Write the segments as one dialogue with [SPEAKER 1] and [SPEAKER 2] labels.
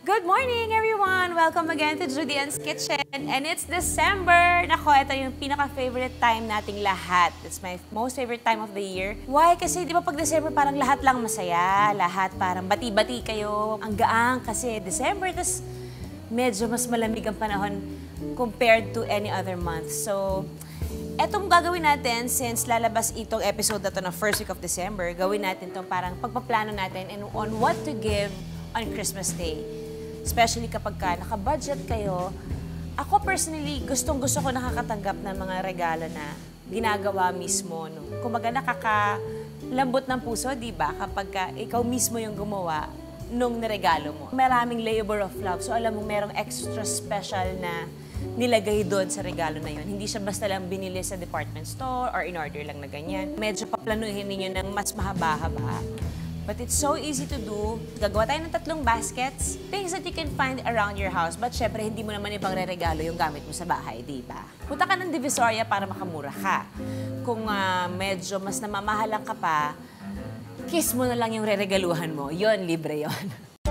[SPEAKER 1] Good morning, everyone! Welcome again to Judy Ann's Kitchen. And it's December! Nako, ito yung pinaka-favorite time nating lahat. It's my most favorite time of the year. Why? Kasi di ba pag December parang lahat lang masaya. Lahat parang bati-bati kayo. Ang gaang kasi December, tas medyo mas malamig ang panahon compared to any other month. So, etong gagawin natin, since lalabas itong episode na to na first week of December, gawin natin itong parang pagpaplano natin on what to give on Christmas Day. Especially kapag naka-budget kayo. Ako personally, gustong-gusto ko nakakatanggap ng mga regalo na ginagawa mismo. No? Kumbaga nakakalambot ng puso, di ba? Kapag ikaw mismo yung gumawa nung niregalo mo. Maraming labor of love. So alam mo, merong extra special na nilagay doon sa regalo na yun. Hindi siya basta lang binili sa department store or in-order lang na ganyan. Medyo paplanuhin ninyo ng mas mahaba-haba. But it's so easy to do. Gagawa tayo ng 3 baskets. Things that you can find around your house. But syempre, hindi mo naman ibang re-regalo yung gamit mo sa bahay, di ba? Punta ka ng Divisoria para makamura ka. Kung medyo mas namamahalang ka pa, kiss mo na lang yung re-regaluhan mo. Yun, libre yun.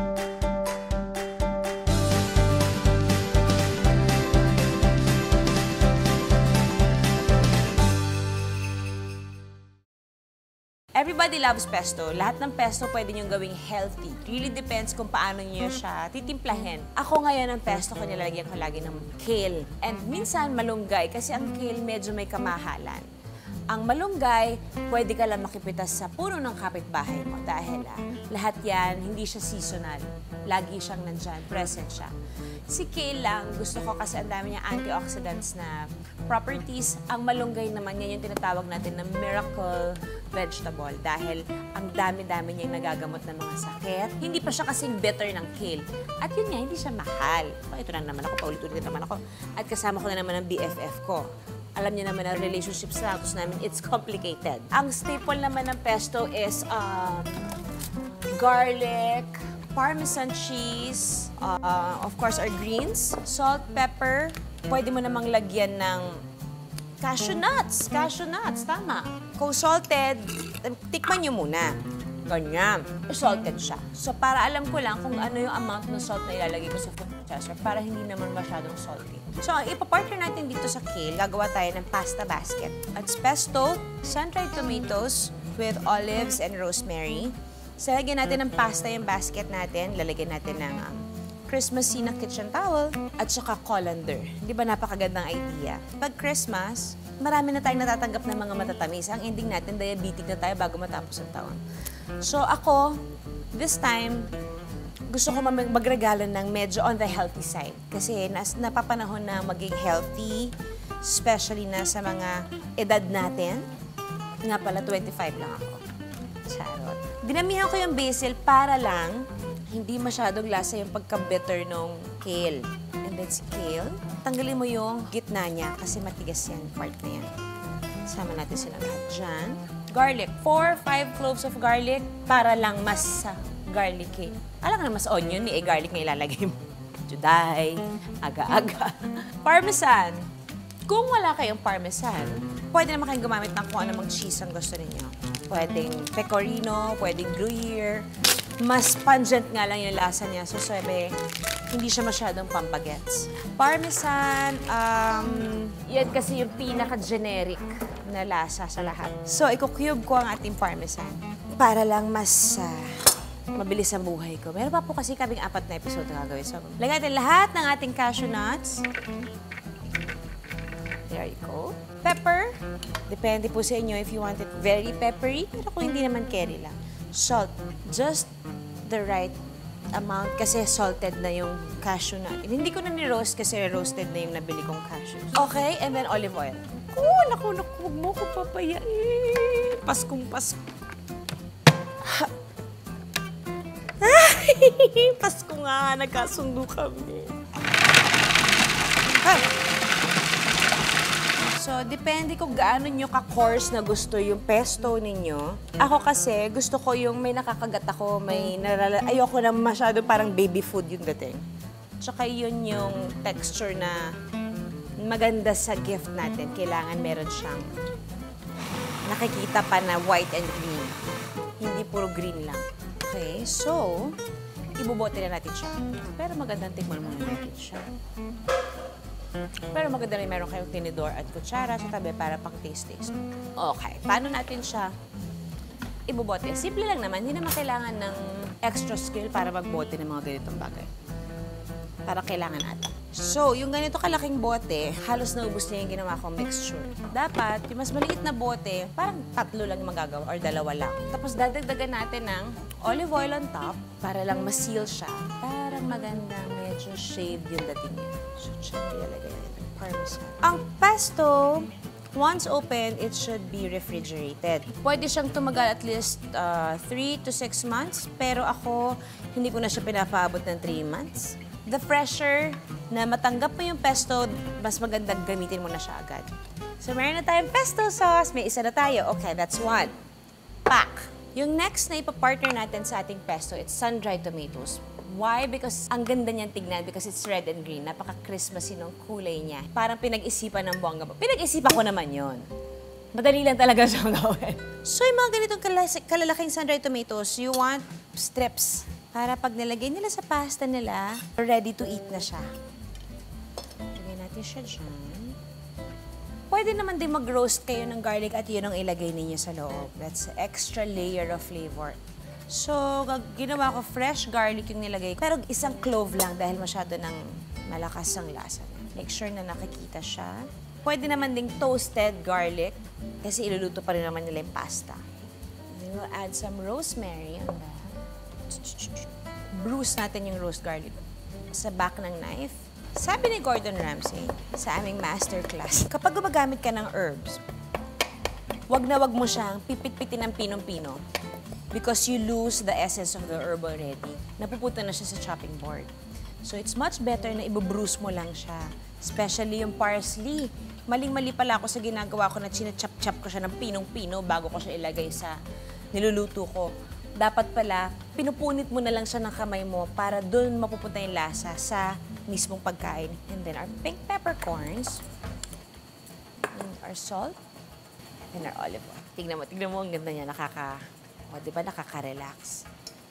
[SPEAKER 1] Everybody loves pesto. Lahat ng pesto pwede niyong gawing healthy. Really depends kung paano niyo siya titimplahin. Ako ngayon ang pesto ko nilalagyan ko lagi ng kale. And minsan malunggay kasi ang kale medyo may kamahalan. Ang malunggay, pwede ka lang makipitas sa puno ng kapitbahay mo dahil lahat yan, hindi siya seasonal. Lagi siyang nandyan, present siya. Si kale lang, gusto ko kasi ang dami niya antioxidants na properties. Ang malunggay naman, yan yung tinatawag natin na miracle vegetable dahil ang dami-dami niya yung nagagamot ng mga sakit. Hindi pa siya kasing bitter ng kale. At yun nga, hindi siya mahal. Ito na naman ako, paulit-ulit naman ako. At kasama ko na naman ang BFF ko. Alam niyo naman ang relationship status namin, it's complicated. Ang staple naman ng pesto is garlic, Parmesan cheese, of course our greens, salt, pepper. Pwede mo namang lagyan ng cashew nuts. Cashew nuts, tama. Kung salted, tikman nyo muna. Ganyan. Salted siya. So para alam ko lang kung ano yung amount ng salt na ilalagay ko sa food processor para hindi naman masyadong salty. So ang ipapartner natin dito sa kale, gagawa tayo ng pasta basket. It's pesto, sun-dried tomatoes with olives and rosemary. So lagyan natin ng pasta yung basket natin. Lalagyan natin ng Christmassy na kitchen towel at saka colander. Di ba napakagandang idea? Pag Christmas, marami na tayong natatanggap ng mga matatamis. Ang ending natin, diabetic na tayo bago matapos ang taon. So ako, this time, gusto ko magregalo ng medyo on the healthy side. Kasi napapanahon na maging healthy, especially na sa mga edad natin. Nga pala, 25 lang ako. Charot. Dinamihan ko yung basil para lang hindi masyadong lasa yung pagka-bitter ng kale. And then si kale, tanggalin mo yung gitna niya kasi matigas yan, part na yan. Sama natin sila lahat dyan. Garlic. 4 or 5 cloves of garlic para lang mas garlicky. Alam nga mas onion, garlic na ilalagay mo. Juday, aga-aga. Parmesan. Kung wala kayong parmesan, pwede naman kayong gumamit ng kung anong cheese ang gusto ninyo. Pwedeng pecorino, pwedeng gruyere. Mas pungent nga lang yung lasa niya. So, sabi, hindi siya masyadong pampagets. Parmesan, yan kasi yung pinaka-generic na lasa sa lahat. So, i-cube ko ang ating parmesan para lang mas mabilis ang buhay ko. Meron pa po kasi kaming 4 na episode na gagawin. So, lagyan natin lahat ng ating cashew nuts. There you go. Pepper. Depende po sa inyo if you want it very peppery. Pero kung hindi naman, carry lang. Salt. Just the right amount kasi salted na yung cashew natin. Hindi ko na ni-roast kasi roasted na yung nabili kong cashews. Okay, and then olive oil. Oh, naku, huwag mo ko papayain. Paskong Pasko. Pasko nga, nagkasundo kami. So, depende kung gaano nyo ka-coarse na gusto yung pesto ninyo. Ako kasi, gusto ko yung may nakakagat ako, ayoko na masyado parang baby food yung dating. Tsaka yun yung texture na maganda sa gift natin. Kailangan meron siyang nakikita pa na white and green. Hindi puro green lang. Okay, so, ibubote na natin siya. Pero magandang tigman muna natin siya. Pero maganda rin meron kayong tinidor at kutsara sa tabi para pang taste-taste. Okay, paano natin siya ibubote? Simple lang naman, hindi naman kailangan ng extra skill para magbote ng mga ganitong bagay. Para kailangan ata. So, yung ganito kalaking bote, halos naubos niya yung ginawa kong mixture. Dapat, yung mas maliit na bote, parang 3 lang yung magagawa or 2 lang. Tapos dadagdagan natin ng olive oil on top para lang ma-seal siya. Parang maganda, medyo shaved yung dating niya. So, siya ilalagay natin parmesan. Ang pesto, once open, it should be refrigerated. Pwede siyang tumagal at least 3 to 6 months, pero ako, hindi ko na siya pinapaabot ng 3 months. The fresher na matanggap mo yung pesto, mas magandang gamitin mo na siya agad. So, meron na tayong pesto sauce. May isa na tayo. Okay, that's 1. Pack. Yung next na ipapartner natin sa ating pesto, it's sun-dried tomatoes. Why? Because ang ganda niyan tignan because it's red and green. Napaka-Christmassy nung kulay niya. Parang pinag-isipan ng bongga. Pinag-isipan ko naman yon. Madali lang talaga siyang gawin. So, yung mga ganitong kalalaking sun-dried tomatoes, you want strips. Para pag nilagay nila sa pasta nila, ready to eat na siya. Lagay natin siya dyan. Pwede naman din mag-roast kayo ng garlic at yun ang ilagay ninyo sa loob. That's extra layer of flavor. So, ginawa ko fresh garlic yung nilagay. Pero isang clove lang dahil masyado ng malakas ang lasa. Make sure na nakikita siya. Pwede naman ding toasted garlic kasi iluluto pa rin naman nila yung pasta. Then we'll add some rosemary on that. Bruise natin yung roast garlic sa back ng knife. Sabi ni Gordon Ramsay sa aming masterclass, kapag gumagamit ka ng herbs, wag na wag mo siyang pipit-pitin ng pinong-pino because you lose the essence of the herb already. Napupunta na siya sa chopping board. So it's much better na ibubruise mo lang siya. Especially yung parsley. Maling-mali pala ako sa ginagawa ko na china-chop-chop ko siya ng pinong-pino bago ko siya ilagay sa niluluto ko. Dapat pala, pinupunit mo na lang siya ng kamay mo para doon mapupunta yung lasa sa mismong pagkain. And then our pink peppercorns, and our salt, and our olive oil. Tignan mo, ang ganda niya, di ba, nakaka-relax.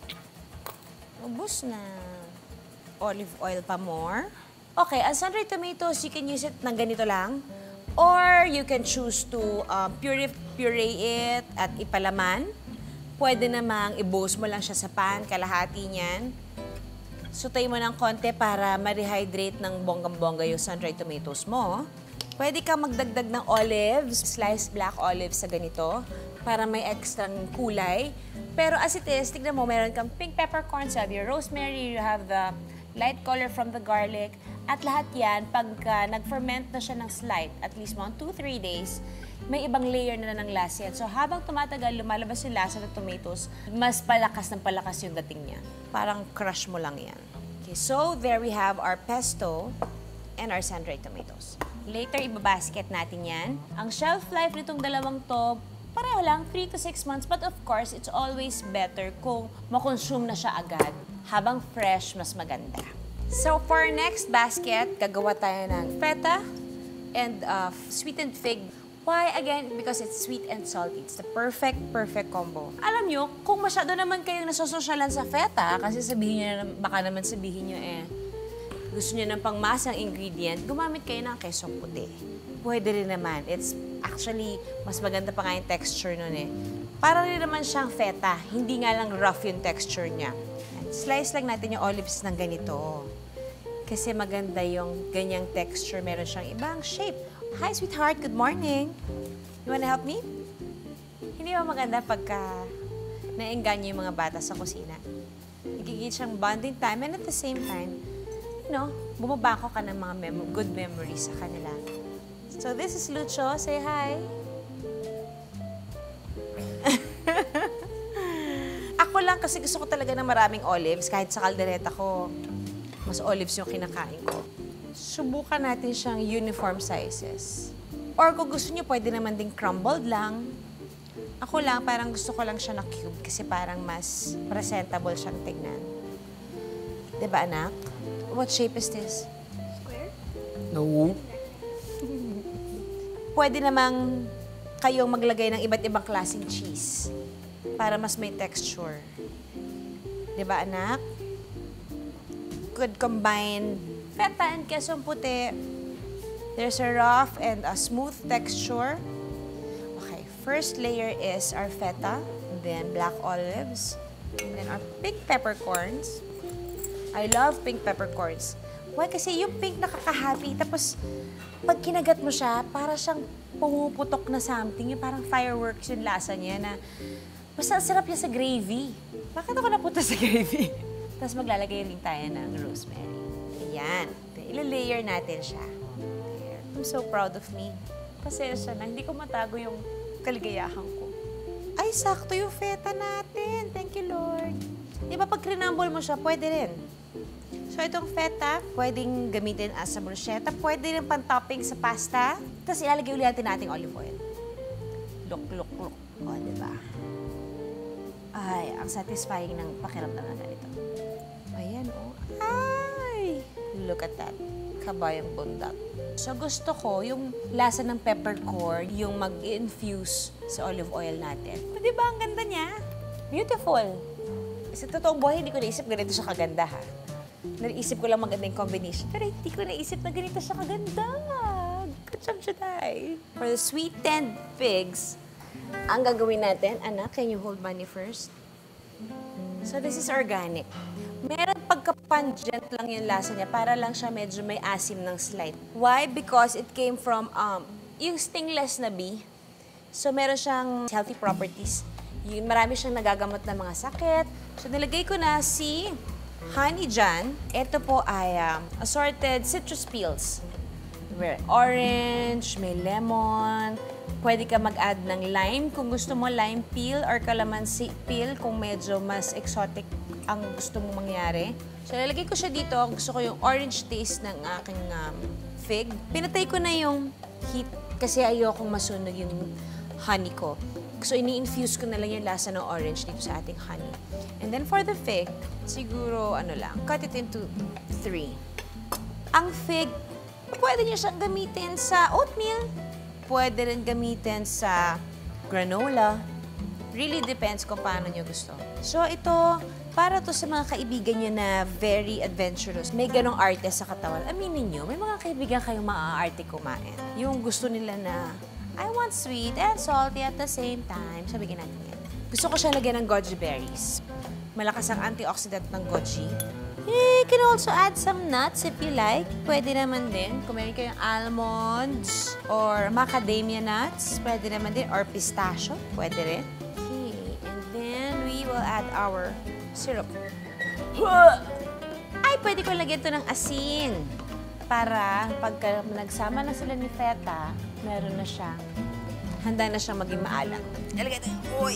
[SPEAKER 1] Ubus na. Olive oil pa more. Okay, as sun-dried tomatoes, you can use it ng ganito lang. Or you can choose to puree it at ipalaman. Pwede namang i-boast mo lang siya sa pan, kalahati niyan. Sutay mo ng konti para ma-rehydrate ng bonggang-bongga yung sun-dried tomatoes mo. Pwede kang magdagdag ng olives, sliced black olives sa ganito, para may extrang kulay. Pero as it is, tignan mo, meron kang pink peppercorns, you have your rosemary, you have the light color from the garlic. At lahat yan, pagka nag-ferment na siya ng slight, at least mga 2-3 days, may ibang layer na ng lasa yan. So habang tumatagal, lumalabas yung lasa ng tomatoes, mas palakas ng palakas yung dating niya. Parang crush mo lang yan. Okay, so there we have our pesto and our sun-dried tomatoes. Later, ibabasket natin yan. Ang shelf life nitong dalawang to, pareho lang, 3 to 6 months. But of course, it's always better kung makonsume na siya agad. Habang fresh, mas maganda. So for our next basket, gagawa tayo ng feta and sweetened fig. Why? Again, because it's sweet and salty. It's the perfect combo. Alam nyo, kung masyado naman kayong nasososyalan sa feta, kasi sabihin nyo, baka naman sabihin nyo gusto nyo ng pangmasang ingredient, gumamit kayo ng kesong puti. Pwede rin naman. It's actually, mas maganda pa nga yung texture nun Parang rin naman siyang feta. Hindi nga lang rough yung texture niya. And slice lang natin yung olives ng ganito. Kasi maganda yung ganyang texture. Meron siyang ibang shape. Hi, sweetheart. Good morning. You wanna help me? Hindi ba maganda pagka naengganyo yung mga bata sa kusina? Nagigit siyang bonding time and at the same time, bumabako ka ng mga good memories sa kanila. So this is Lucho. Say hi. Ako lang kasi gusto ko talaga ng maraming olives. Kahit sa kaldereta ko, mas olives yung kinakain ko. Subukan natin siyang uniform sizes. Or kung gusto niyo, pwede naman ding crumbled lang. Ako lang, parang gusto ko lang siya na cube kasi parang mas presentable siyang tignan. Diba, anak? What shape is this?
[SPEAKER 2] Square?
[SPEAKER 1] No. Pwede namang kayong maglagay ng iba't ibang klaseng cheese para mas may texture. Diba, anak? could combine feta and queso puti. There's a rough and a smooth texture. Okay, first layer is our feta, then black olives, then our pink peppercorns. I love pink peppercorns. Why? Kasi yung pink nakakahappy, tapos pag kinagat mo siya, para siyang pumuputok na something, yung parang fireworks yung lasa niya na basta sarap niya sa gravy. Bakit ako napunta sa gravy? Tapos maglalagay rin tayo ng rosemary. Ayan. Ila-layer natin siya. I'm so proud of me. Pasensya na, hindi ko matago yung kaligayahan ko. Ay, sakto yung feta natin. Thank you, Lord. Di ba pag crinumble mo siya, pwede rin. So, itong feta, pwedeng gamitin as a bruschetta. Pwede rin pang-topping sa pasta. Tapos ilalagay ulit natin ating olive oil. Look, look, look. O, diba? Ay, ang satisfying ng pakiramdam na ganito. Ayan, o. Ay! Look at that. Kabayang bundak. So, gusto ko yung lasa ng peppercorn, yung mag-infuse sa olive oil natin. O, diba? Ang ganda niya. Beautiful. Sa totoong buhay, hindi ko naisip ganito siya kaganda, ha? Naisip ko lang maganda yung combination, pero hindi ko naisip na ganito siya kaganda. Good job, Judy. For the sweetened figs, ang gagawin natin, anak, can you hold money first? So, this is organic. Meron pagka-pungent lang yung lasa niya, para lang siya medyo may asim ng slight. Why? Because it came from yung stingless na bee. So, meron siyang healthy properties. Marami siyang nagagamot ng mga sakit. So, nilagay ko na si honey dyan. Ito po ay assorted citrus peels. May orange, may lemon. Pwede ka mag-add ng lime kung gusto mo, lime peel or calamansi peel kung medyo mas exotic ang gusto mong mangyari. So, lalagay ko siya dito. Gusto ko yung orange taste ng aking fig. Pinatay ko na yung heat kasi ayokong masunog yung honey ko. So, ini-infuse ko na lang yung lasa ng orange dito sa ating honey. And then for the fig, siguro, ano lang, cut it into 3. Ang fig, pwede niyo siyang gamitin sa oatmeal. Pwede rin gamitin sa granola. Really depends kung paano niyo gusto. So, ito, para to sa mga kaibigan niyo na very adventurous. May ganong arte sa katawan. Aminin niyo, may mga kaibigan kayong maaarte kumain. Yung gusto nila na, I want sweet and salty at the same time. Sabihin natin yan. Gusto ko siya lagyan ng goji berries. Malakas ang antioxidant ng goji. You can also add some nuts if you like. Pwede naman din. Kung meron kayong almonds or macadamia nuts, pwede naman din. Or pistachio, pwede rin. Okay, and then we will add our syrup. Ay, pwede ko lagyan ito ng asin. Para pagka nagsama na sila ni feta, meron na siya. Handa na siyang maging maalat. Nalagay ito yung, uy!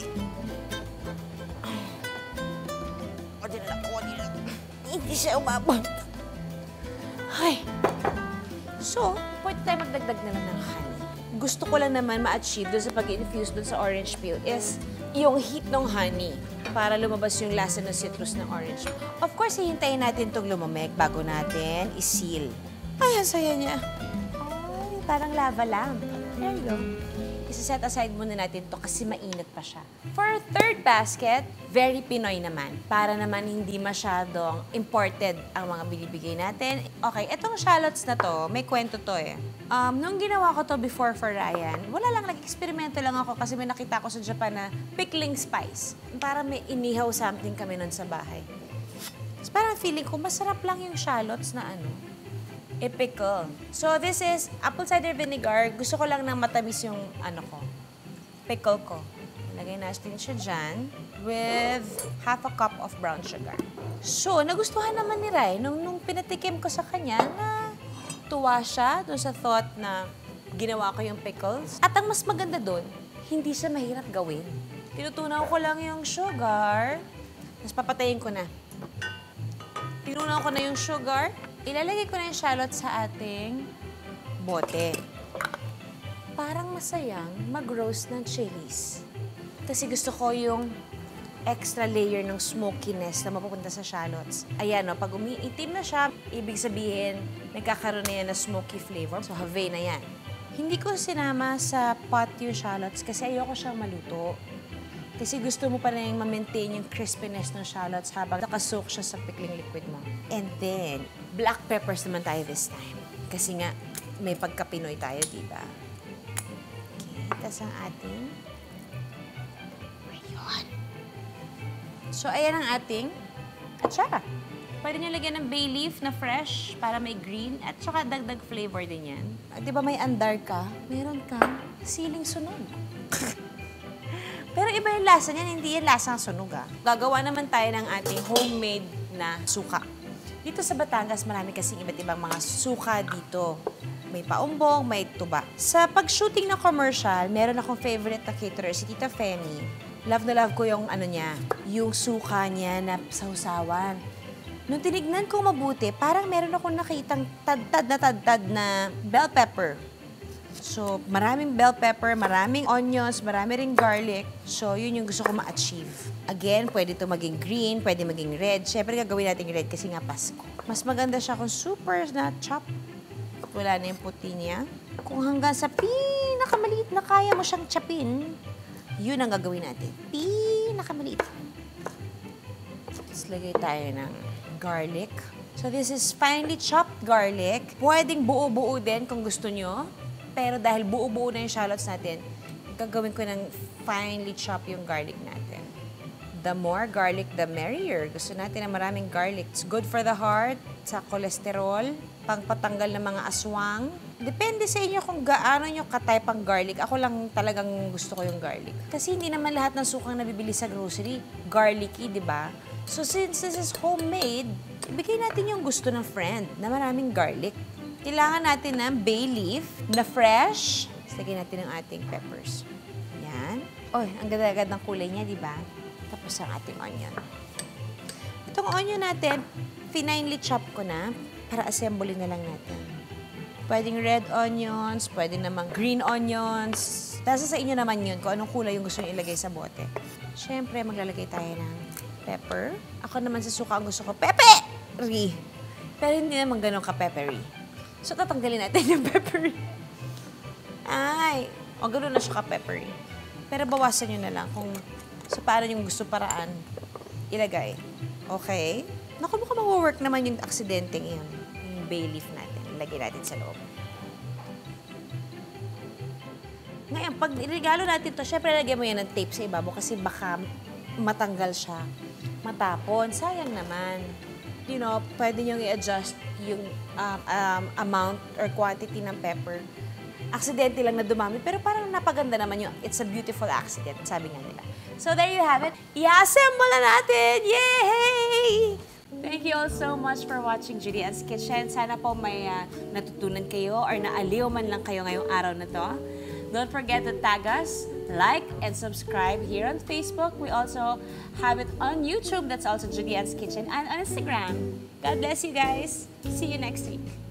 [SPEAKER 1] Konti lang. Hindi siya umabot. Ay. So, pwede tayo magdagdag na lang ng honey. Gusto ko lang naman ma-achieve doon sa pag-infuse doon sa orange peel is yung heat ng honey para lumabas yung lasa ng citrus ng orange. Of course, hihintayin natin itong lumamig bago natin i-seal. Ay, ang saya niya. Ay, parang lava lamp. There you go. Isa-set aside muna natin to kasi mainit pa siya. For our third basket, very Pinoy naman. Para naman hindi masyadong imported ang mga binibigay natin. Okay, etong shallots na to, may kwento to eh. Nung ginawa ko to before for Ryan, wala lang, nag-eksperimento lang ako kasi may nakita ko sa Japan na pickling spice. Para may inihaw something kami nun sa bahay. So, parang feeling ko, masarap lang yung shallots na pickle. So, this is apple cider vinegar. Gusto ko lang ng matamis yung pickle ko. Lagay natin siya dyan with half a cup of brown sugar. So, nagustuhan naman ni Rai. Nung pinatikim ko sa kanya, na tuwa siya doon sa thought na ginawa ko yung pickles. At ang mas maganda doon, hindi siya mahirap gawin. Tinutunaw ko lang yung sugar. Tapos papatayin ko na. Tinunaw ko na yung sugar. Ilalagay ko na yung shallots sa ating bote. Parang masayang mag-roast ng chilies. Kasi gusto ko yung extra layer ng smokiness na mapupunta sa shallots. Ayan, no, pag umiitim na siya, ibig sabihin, nagkakaroon na yan na smoky flavor. So, have na yan. Hindi ko sinama sa pot yung shallots kasi ayoko siyang maluto. Kasi gusto mo pa rin ma-maintain yung crispiness ng shallots habang nakasoak siya sa pickling liquid mo. And then, black peppers naman tayo this time. Kasi nga, may pagka-Pinoy tayo, diba? Okay, tas ang ating... Ayun. So, ayan ang ating atsara. Pwede nyo lagyan ng bay leaf na fresh para may green at saka dagdag flavor din yan. Di ba may andar ka? Meron kang siling sunog. Pero iba yung lasa niyan, hindi yung lasang sunog ah. Gagawa naman tayo ng ating homemade na suka. Dito sa Batangas, marami kasing iba't ibang mga suka dito. May paumbong, may tuba. Sa pag-shooting ng commercial, meron akong favorite na caterer, si Tita Femi. Love na love ko yung ano niya, yung suka niya na sausawan. Nung tinignan ko mabuti, parang meron akong nakitang tad-tad na bell pepper. So, maraming bell pepper, maraming onions, marami ring garlic. So, yun yung gusto ko ma-achieve. Again, pwede ito maging green, pwede maging red. Siyempre, gagawin natin red kasi nga Pasko. Mas maganda siya kung super na chop. Wala na yung puti niya. Kung hanggang sa pinakamaliit na kaya mo siyang chopin, yun ang gagawin natin. Pinakamaliit. Tapos lagay tayo ng garlic. So, this is finely chopped garlic. Pwedeng buo-buo din kung gusto nyo. Pero dahil buo-buo na yung shallots natin, gagawin ko ng finely chop yung garlic natin. The more garlic, the merrier. Gusto natin na maraming garlic. It's good for the heart, sa cholesterol, pangpatanggal ng mga aswang. Depende sa inyo kung gaano nyo ka-type ang garlic. Ako lang talagang gusto ko yung garlic. Kasi hindi naman lahat ng sukang nabibili sa grocery, garlicky, di ba? So since this is homemade, ibigay natin yung gusto ng friend na maraming garlic. Kailangan natin ng bay leaf na fresh. Lagyan natin ng ating peppers. Yan. Oy, ang ganda-agad ng kulay niya, di ba? Tapos ang ating onion. Itong onion natin, finely chop ko na para assemble na lang natin. Pwedeng red onions, pwedeng namang green onions. Nasa sa inyo naman yun kung anong kulay yung gusto nyo ilagay sa bote. Siyempre, maglalagay tayo ng pepper. Ako naman sa suka ang gusto ko, peppery! Pero hindi naman ganun ka-peppery. So, tatanggalin natin yung peppery. Ay, o gano'n na siya ka-peppery. Pero bawasan nyo na lang kung sa paano yung gusto paraan ilagay. Okay? Naku, mukhang mag-work naman yung aksidenteng yun. Yung bay leaf natin. Ilagay natin sa loob. Ngayon, pag regalo natin to, syempre lagyan mo yan ng tape sa ibabaw kasi baka matanggal siya. Matapon. Sayang naman. You know, pwede nyo i-adjust yung amount or quantity ng pepper. Aksidente lang na dumami, pero parang napaganda naman yung it's a beautiful accident, sabi nga nila. So there you have it. I-assemble na natin! Yay! Thank you all so much for watching Judy Ann's Kitchen. Sana po may natutunan kayo or naaliw man lang kayo ngayong araw na to. Don't forget to tag us, like, and subscribe here on Facebook. We also have it on YouTube. That's also Judy Ann's Kitchen. And on Instagram. God bless you guys. See you next week.